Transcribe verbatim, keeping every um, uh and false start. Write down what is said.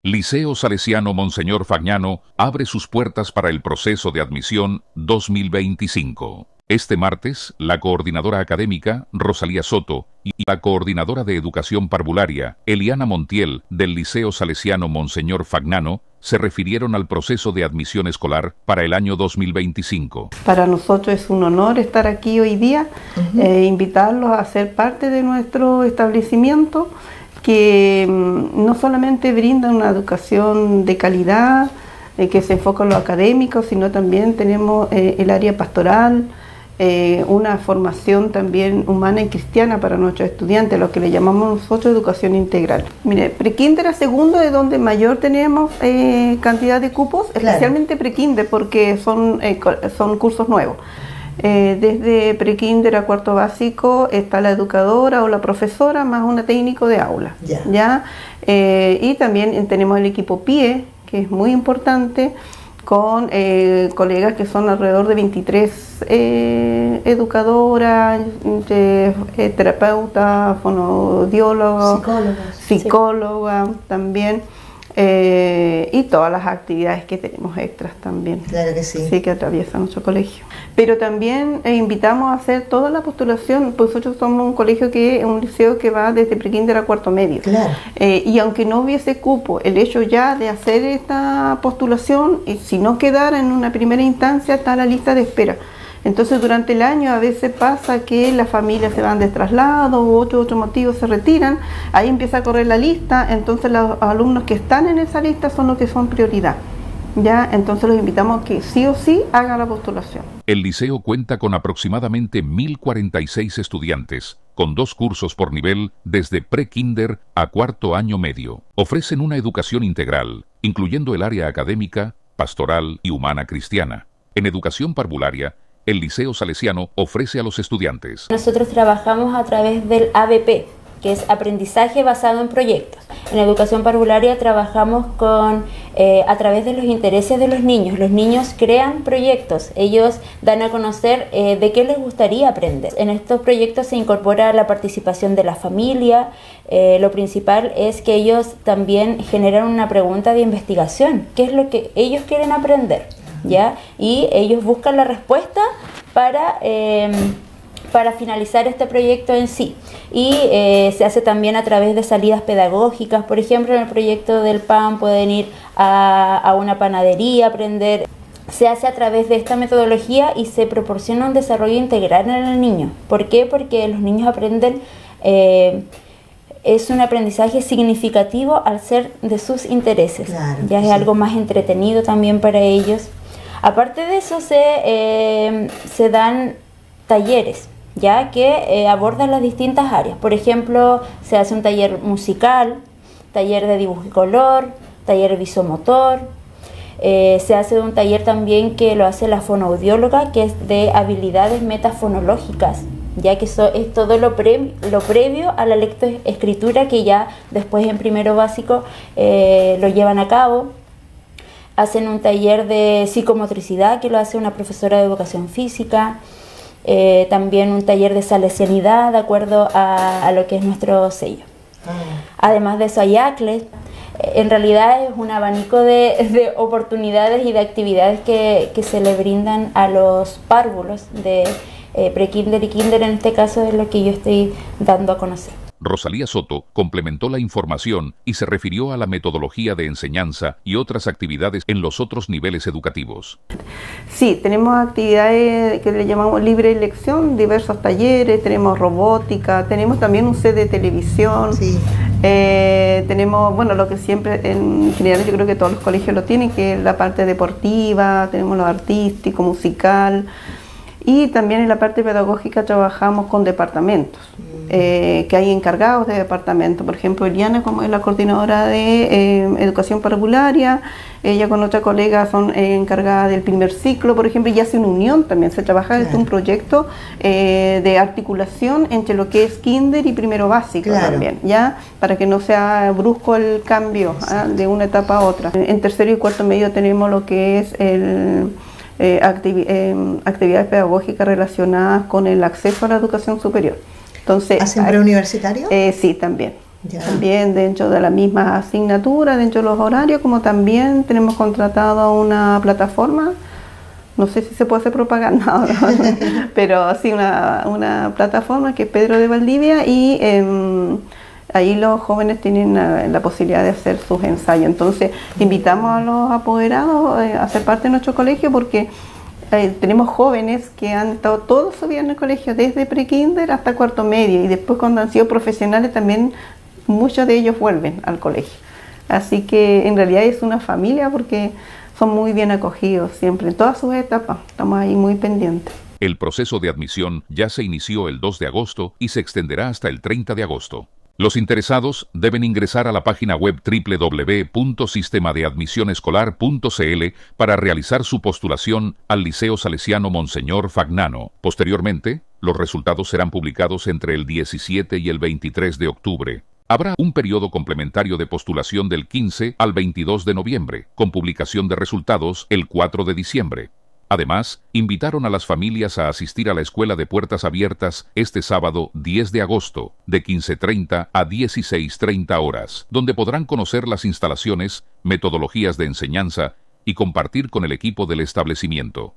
Liceo Salesiano Monseñor Fagnano abre sus puertas para el proceso de admisión dos mil veinticinco. Este martes, la coordinadora académica, Rosalía Soto, y la coordinadora de educación parvularia, Eliana Montiel, del Liceo Salesiano Monseñor Fagnano, se refirieron al proceso de admisión escolar para el año dos mil veinticinco. Para nosotros es un honor estar aquí hoy día, uh-huh. eh, invitarlos a ser parte de nuestro establecimiento, que no solamente brinda una educación de calidad, eh, que se enfoca en lo académico, sino también tenemos eh, el área pastoral, eh, una formación también humana y cristiana para nuestros estudiantes, lo que le llamamos nosotros educación integral. Mire, prekinder a segundo es donde mayor tenemos eh, cantidad de cupos, claro. Especialmente prekinder porque son, eh, son cursos nuevos. Eh, desde prekinder a cuarto básico está la educadora o la profesora más una técnico de aula, yeah. ¿ya? Eh, y también tenemos el equipo P I E, que es muy importante, con eh, colegas que son alrededor de veintitrés eh, educadoras, eh, eh, terapeutas, fonodiólogos, psicólogas, psicólogas sí. también. Eh, y todas las actividades que tenemos extras también. Claro que sí. Sí, que atraviesa nuestro colegio. Pero también eh, invitamos a hacer toda la postulación, pues nosotros somos un colegio que un liceo que va desde prekinder a cuarto medio. Claro. Eh, y aunque no hubiese cupo, el hecho ya de hacer esta postulación, y si no quedara en una primera instancia, está la lista de espera. Entonces durante el año a veces pasa que las familias se van de traslado u otro, otro motivo se retiran, ahí empieza a correr la lista, entonces los alumnos que están en esa lista son los que son prioridad. Ya, entonces los invitamos a que sí o sí hagan la postulación. El liceo cuenta con aproximadamente mil cuarenta y seis estudiantes, con dos cursos por nivel desde pre-kinder a cuarto año medio. Ofrecen una educación integral, incluyendo el área académica, pastoral y humana cristiana. En educación parvularia, el Liceo Salesiano ofrece a los estudiantes. Nosotros trabajamos a través del A B P, que es aprendizaje basado en proyectos. En educación parvularia trabajamos con, eh, a través de los intereses de los niños. Los niños crean proyectos, ellos dan a conocer eh, de qué les gustaría aprender. En estos proyectos se incorpora la participación de la familia. Eh, lo principal es que ellos también generan una pregunta de investigación. ¿Qué es lo que ellos quieren aprender? ¿Ya? Y ellos buscan la respuesta para, eh, para finalizar este proyecto en sí. Y eh, se hace también a través de salidas pedagógicas. Por ejemplo, en el proyecto del pan pueden ir a, a una panadería a aprender. Se hace a través de esta metodología y se proporciona un desarrollo integral en el niño. ¿Por qué? Porque los niños aprenden... Eh, es un aprendizaje significativo al ser de sus intereses. Claro, ya es sí. algo más entretenido también para ellos. Aparte de eso, se, eh, se dan talleres, ya que eh, abordan las distintas áreas. Por ejemplo, se hace un taller musical, taller de dibujo y color, taller visomotor. Eh, se hace un taller también que lo hace la fonoaudióloga, que es de habilidades metafonológicas, ya que eso es todo lo, pre, lo previo a la lectoescritura que ya después en primero básico eh, lo llevan a cabo. Hacen un taller de psicomotricidad que lo hace una profesora de educación física, eh, también un taller de salesianidad de acuerdo a, a lo que es nuestro sello. Ah. Además de eso hay A C L E. En realidad es un abanico de, de oportunidades y de actividades que, que se le brindan a los párvulos de eh, pre-kinder y kinder, en este caso es lo que yo estoy dando a conocer. Rosalía Soto complementó la información y se refirió a la metodología de enseñanza y otras actividades en los otros niveles educativos. Sí, tenemos actividades que le llamamos libre elección, diversos talleres, tenemos robótica, tenemos también un set de televisión, sí. eh, tenemos, bueno, lo que siempre, en general yo creo que todos los colegios lo tienen, que es la parte deportiva, tenemos lo artístico, musical. Y también en la parte pedagógica trabajamos con departamentos, eh, que hay encargados de departamento. Por ejemplo, Eliana, como es la coordinadora de eh, educación parvularia, ella con otra colega son eh, encargadas del primer ciclo, por ejemplo, y hace una unión también. Se trabaja desde un proyecto eh, de articulación entre lo que es kinder y primero básico, claro. También, ¿ya? Para que no sea brusco el cambio, ¿ah? De una etapa a otra. En tercero y cuarto medio tenemos lo que es el... Eh, activi eh, actividades pedagógicas relacionadas con el acceso a la educación superior. Entonces, ¿hacen preuniversitario? Eh, sí, también. Ya. También dentro de la misma asignatura, dentro de los horarios, como también tenemos contratado una plataforma, no sé si se puede hacer propaganda, ¿no? Pero sí una, una plataforma que es Pedro de Valdivia y eh, ahí los jóvenes tienen la, la posibilidad de hacer sus ensayos. Entonces invitamos a los apoderados eh, a ser parte de nuestro colegio porque eh, tenemos jóvenes que han estado toda su vida en el colegio, desde pre-kinder hasta cuarto medio, y después cuando han sido profesionales también muchos de ellos vuelven al colegio. Así que en realidad es una familia porque son muy bien acogidos siempre, en todas sus etapas. Estamos ahí muy pendientes. El proceso de admisión ya se inició el dos de agosto y se extenderá hasta el treinta de agosto. Los interesados deben ingresar a la página web doble u doble u doble u punto sistema de admisión escolar punto c l para realizar su postulación al Liceo Salesiano Monseñor Fagnano. Posteriormente, los resultados serán publicados entre el diecisiete y el veintitrés de octubre. Habrá un periodo complementario de postulación del quince al veintidós de noviembre, con publicación de resultados el cuatro de diciembre. Además, invitaron a las familias a asistir a la Escuela de Puertas Abiertas este sábado diez de agosto, de quince treinta a dieciséis treinta horas, donde podrán conocer las instalaciones, metodologías de enseñanza y compartir con el equipo del establecimiento.